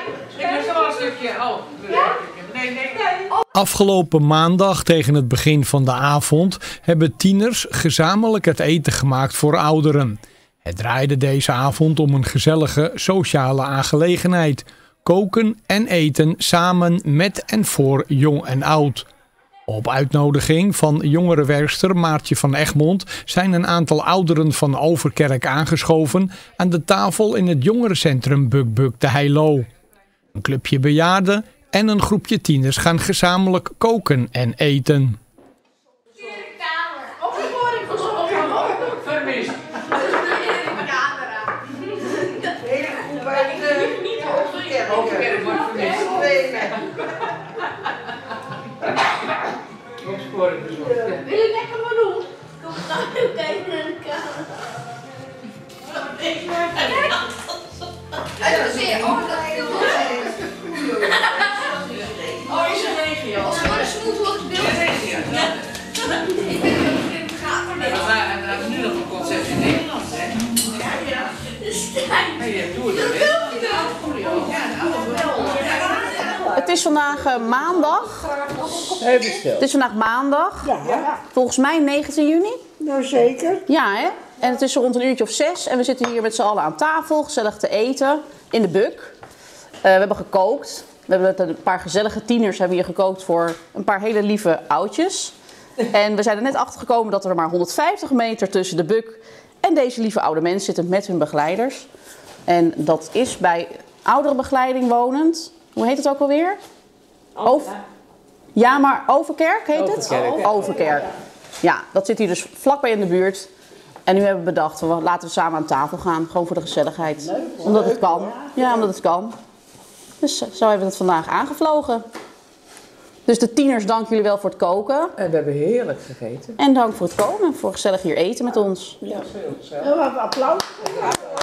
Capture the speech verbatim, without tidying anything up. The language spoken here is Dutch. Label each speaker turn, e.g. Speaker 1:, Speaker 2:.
Speaker 1: Ik lust wel een stukje. Oh, nee, nee.
Speaker 2: Afgelopen maandag tegen het begin van de avond hebben tieners gezamenlijk het eten gemaakt voor ouderen. Het draaide deze avond om een gezellige sociale aangelegenheid. Koken en eten samen met en voor jong en oud. Op uitnodiging van jongerenwerkster Maartje van Egmond zijn een aantal ouderen van Overkerk aangeschoven aan de tafel in het jongerencentrum Buk-Buk te Heilo. Een clubje bejaarden en een groepje tieners gaan gezamenlijk koken en eten.
Speaker 1: Overkerk wordt vermist.
Speaker 3: Wil je lekker maar doen? Kom dan kijken naar de camera. En dan zie je ook dat heel oh, is een regio. Oh, maar dat moet wel het beeld zijn. Ik weet niet of het in de gaten is.
Speaker 1: En dan hebben we nu nog een concept in Nederland, hè? Ja, ja.
Speaker 3: De stijn.
Speaker 1: Nee, doe het
Speaker 3: Dat wil je wel. Ja, nou wel.
Speaker 4: Het is vandaag uh, maandag. Het is vandaag maandag.
Speaker 5: Ja,
Speaker 4: Volgens mij negentien juni.
Speaker 5: nou zeker.
Speaker 4: Ja, hè? En het is rond een uurtje of zes. En we zitten hier met z'n allen aan tafel, gezellig te eten. In de Buk. Uh, we hebben gekookt. We hebben met een paar gezellige tieners hebben hier gekookt voor een paar hele lieve oudjes. En we zijn er net achter gekomen dat er maar honderdvijftig meter tussen de Buk en deze lieve oude mensen zitten met hun begeleiders. En dat is bij ouderenbegeleiding wonend. Hoe heet het ook alweer? Over... Ja, maar Overkerk heet het?
Speaker 5: Overkerk.
Speaker 4: Overkerk. Ja, dat zit hier dus vlakbij in de buurt. En nu hebben we bedacht, we laten we samen aan tafel gaan. Gewoon voor de gezelligheid. Omdat het kan. Ja, omdat het kan. Dus zo hebben we het vandaag aangevlogen. Dus de tieners, dank jullie wel voor het koken.
Speaker 6: En we hebben heerlijk gegeten.
Speaker 4: En dank voor het komen. Voor gezellig hier eten met ons.
Speaker 5: Ja, wat applaus.